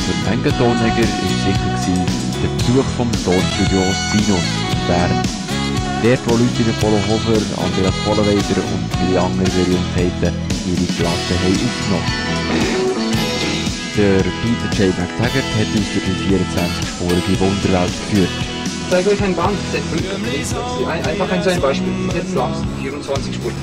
Für manchen Tonjäger war sicher der Besuch vom Tonstudio Sinus in Bern. Dort, wo Leute wie Polo Hofer, Andreas Vollweider und viele andere Berühmtheiten ihre Platten haben aufgenommen. Der Peter J. McTaggart hat uns durch die 24-spurige Wunderwelt geführt. Ich zeige euch ein Band. Einfach so ein Beispiel. Jetzt langsam, 24 Spuren.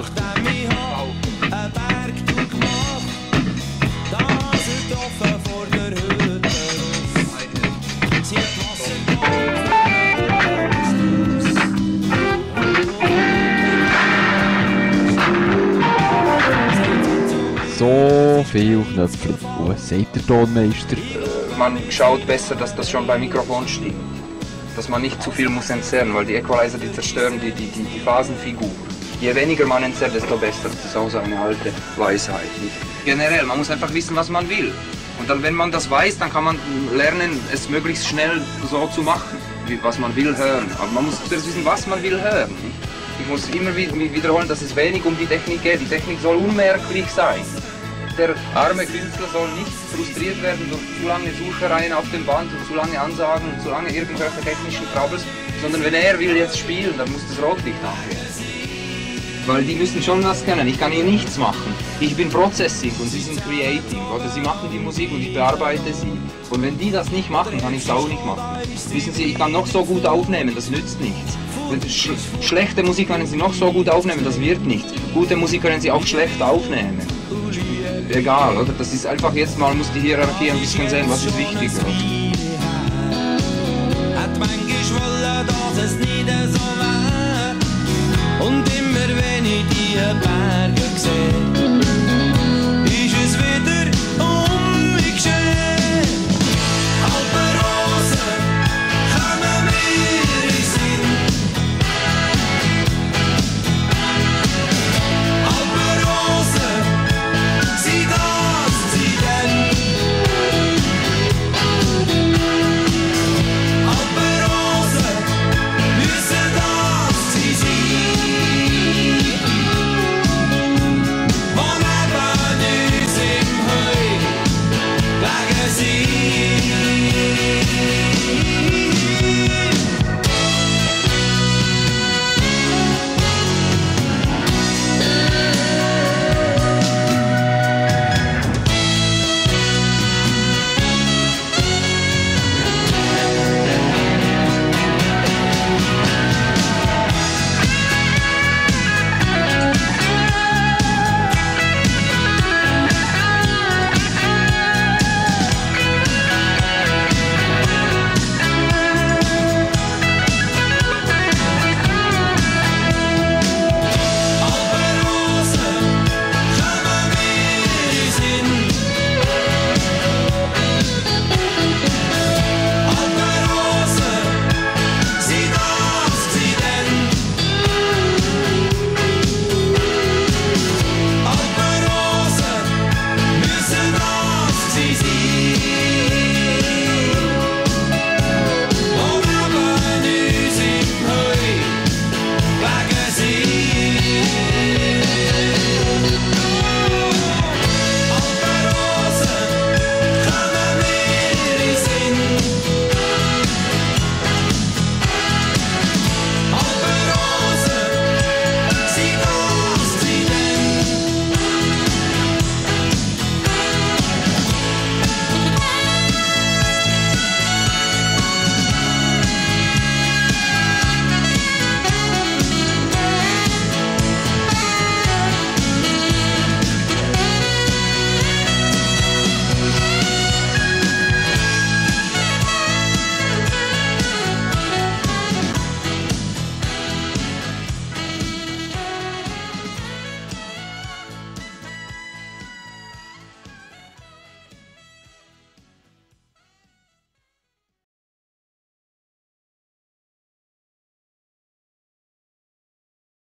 So viel Knöpfe. Was sagt der Tonmeister? Man schaut besser, dass das schon beim Mikrofon stimmt. Dass man nicht zu viel muss entzerren, weil die Equalizer, die zerstören die Phasenfigur. Je weniger man entzerrt, desto besser. Das ist auch so eine alte Weisheit. Generell, man muss einfach wissen, was man will. Und dann, wenn man das weiß, dann kann man lernen, es möglichst schnell so zu machen, was man will hören. Aber man muss zuerst wissen, was man will hören. Ich muss immer wiederholen, dass es wenig um die Technik geht. Die Technik soll unmerklich sein. Der arme Künstler soll nicht frustriert werden durch zu lange Suchereien auf dem Band und zu lange Ansagen und zu lange irgendwelche technischen Troubles, sondern wenn er will jetzt spielen, dann muss das Rotlicht angehen. Weil die müssen schon was können, ich kann hier nichts machen. Ich bin Processing und sie sind Creating, oder sie machen die Musik und ich bearbeite sie. Und wenn die das nicht machen, kann ich es auch nicht machen. Wissen Sie, ich kann noch so gut aufnehmen, das nützt nichts. Schlechte Musik können Sie noch so gut aufnehmen, das wird nichts. Gute Musik können Sie auch schlecht aufnehmen. Egal, oder? Das ist einfach jetzt mal, muss die Hierarchie ein bisschen sehen, was ist wichtiger. Hat manchmal wollen, dass es nicht so war. Und immer wenn ich die Berge sehe,